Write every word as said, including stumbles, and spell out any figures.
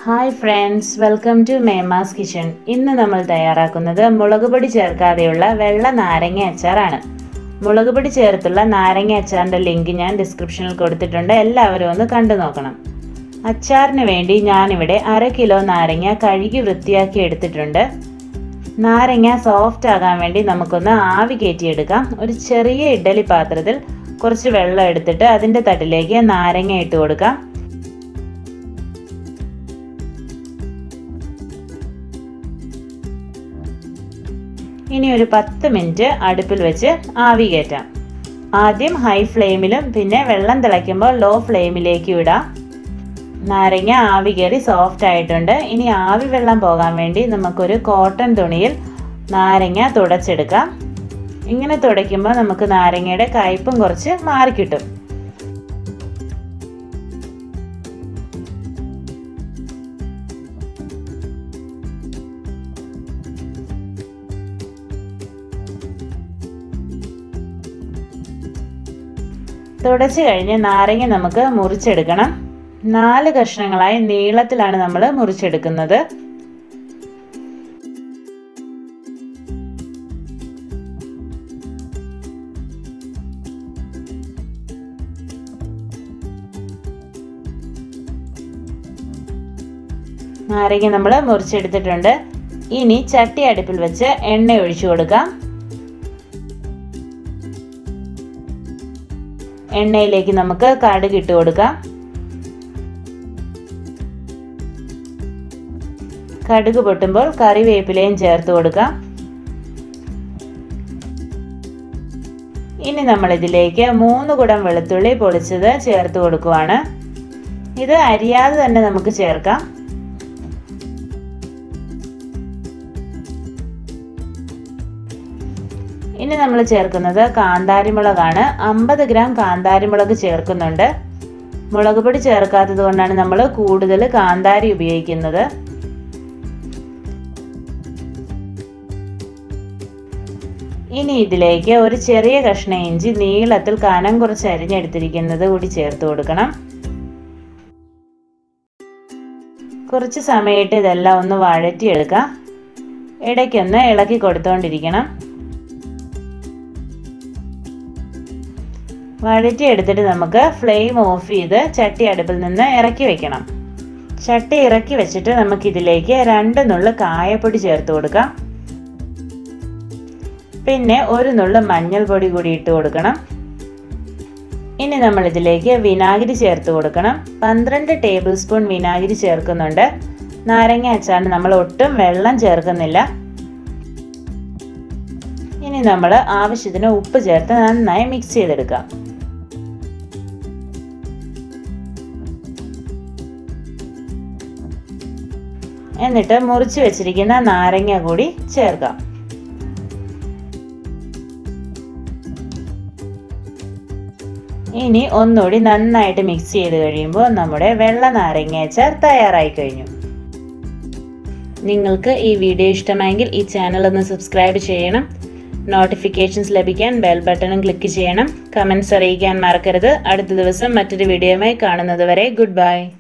Hi friends, welcome to MEMMAS kitchen. ഇന്ന് നമ്മൾ തയ്യാറാക്കുന്നത് മുളകുപൊടി ചേർക്കാതെയുള്ള വെള്ള നാരങ്ങ അച്ചാറാണ്. മുളകുപൊടി ചേർത്തുള്ള നാരങ്ങ അച്ചാറിന്റെ ലിങ്ക് ഞാൻ ഡിസ്ക്രിപ്ഷനിൽ കൊടുത്തിട്ടുണ്ട്. എല്ലാവരും ഒന്ന് കണ്ടു നോക്കണം. അച്ചാറിന് വേണ്ടി ഞാൻ ഇവിടെ അര കിലോ നാരങ്ങ കഴുകി വൃത്തിയാക്കി എടുത്തിട്ടുണ്ട്. നാരങ്ങ സോഫ്റ്റ് ആകാൻ വേണ്ടി നമുക്കൊന്ന് ആവി കയറ്റിയെടുക്കാം. ഒരു ചെറിയ ഇഡ്ഡലി പാത്രത്തിൽ കുറച്ച് വെള്ളം എടുത്തിട്ട് അതിന്റെ തട്ടിലേക്ക് നാരങ്ങ ഇട്ട് കൊടുക്കാം. ഇനി ഒരു പത്ത് മിനിറ്റ് അടുപ്പിൽ വെച്ച് ആവി കയറ്റാം. ആദ്യം ഹൈ ഫ്ലെയിമിലും പിന്നെ വെള്ളം തിളയ്ക്കുമ്പോൾ ലോ ഫ്ലെയിമിലേക്ക് ഇടാം. നാരങ്ങ ആവി കയറി സോഫ്റ്റ് ആയിട്ടുണ്ട്. ഇനി ആവി വെള്ളം പോകാൻ വേണ്ടി നമുക്കൊരു കോട്ടൺ തുണിയിൽ നാരങ്ങ തുടച്ചെടുക്കാം. ഇങ്ങനെ തുടയ്ക്കുമ്പോൾ നമുക്ക് നാരങ്ങയുടെ കയ്പും കുറച്ച് മാറിക്കിട്ടും. തുടച്ചു കഴിഞ്ഞ് നാരങ്ങ നമുക്ക് മുറിച്ചെടുക്കണം. നാല് കഷ്ണങ്ങളായി നീളത്തിലാണ് നമ്മൾ മുറിച്ചെടുക്കുന്നത്. നാരങ്ങ നമ്മൾ മുറിച്ചെടുത്തിട്ടുണ്ട്. ഇനി ചട്ടി അടുപ്പിൽ വെച്ച് എണ്ണ ഒഴിച്ചു കൊടുക്കാം. എണ്ണയിലേക്ക് നമുക്ക് കടുക് ഇട്ട് കൊടുക്കാം. കടുക് പൊട്ടുമ്പോൾ കറിവേപ്പിലയും ചേർത്ത് കൊടുക്കാം. ഇനി നമ്മൾ ഇതിലേക്ക് മൂന്ന് കുടം വെളുത്തുള്ളി പൊടിച്ചത് ചേർത്ത് കൊടുക്കുവാണ്. ഇത് അരിയാതെ തന്നെ നമുക്ക് ചേർക്കാം. ഇനി നമ്മൾ ചേർക്കുന്നത് കാന്താരി മുളകാണ്. അമ്പത് ഗ്രാം കാന്താരി മുളക് ചേർക്കുന്നുണ്ട്. മുളക് പൊടി ചേർക്കാത്തത് കൊണ്ടാണ് നമ്മൾ കൂടുതൽ കാന്താരി ഉപയോഗിക്കുന്നത്. ഇനി ഇതിലേക്ക് ഒരു ചെറിയ കഷ്ണം ഇഞ്ചി നീളത്തിൽ കനം കുറച്ച് അരിഞ്ഞെടുത്തിരിക്കുന്നത് കൂടി ചേർത്ത് കൊടുക്കണം. കുറച്ച് സമയത്ത് ഇതെല്ലാം ഒന്ന് വഴറ്റിയെടുക്കാം. ഇടയ്ക്കൊന്ന് ഇളക്കി കൊടുത്തുകൊണ്ടിരിക്കണം. വഴറ്റി എടുത്തിട്ട് നമുക്ക് ഫ്ലെയിം ഓഫ് ചെയ്ത് ചട്ടി അടുപ്പിൽ നിന്ന് ഇറക്കി വെക്കണം. ചട്ടി ഇറക്കി വെച്ചിട്ട് നമുക്കിതിലേക്ക് രണ്ട് നുള്ളു കായപ്പൊടി ചേർത്ത് കൊടുക്കാം. പിന്നെ ഒരു നുള്ളു മഞ്ഞൾപ്പൊടി കൂടി ഇട്ട് കൊടുക്കണം. ഇനി നമ്മൾ ഇതിലേക്ക് വിനാഗിരി ചേർത്ത് കൊടുക്കണം. പന്ത്രണ്ട് ടേബിൾ സ്പൂൺ വിനാഗിരി ചേർക്കുന്നുണ്ട്. നാരങ്ങ അച്ചാറിന് നമ്മൾ ഒട്ടും വെള്ളം ചേർക്കുന്നില്ല. ഇനി നമ്മൾ ആവശ്യത്തിന് ഉപ്പ് ചേർത്ത് നന്നായി മിക്സ് ചെയ്തെടുക്കാം. എന്നിട്ട് മുറിച്ച് വെച്ചിരിക്കുന്ന നാരങ്ങ കൂടി ചേർക്കാം. ഇനി ഒന്നുകൂടി നന്നായിട്ട് മിക്സ് ചെയ്ത് കഴിയുമ്പോൾ നമ്മുടെ വെള്ള നാരങ്ങ അച്ചാർ തയ്യാറായി കഴിഞ്ഞു. നിങ്ങൾക്ക് ഈ വീഡിയോ ഇഷ്ടമായെങ്കിൽ ഈ ചാനൽ ഒന്ന് സബ്സ്ക്രൈബ് ചെയ്യണം. നോട്ടിഫിക്കേഷൻസ് ലഭിക്കാൻ ബെൽ ബട്ടണും ക്ലിക്ക് ചെയ്യണം. കമൻസ് അറിയിക്കാൻ മറക്കരുത്. അടുത്ത ദിവസം മറ്റൊരു വീഡിയോയുമായി കാണുന്നത് വരെ ഗുഡ് ബൈ.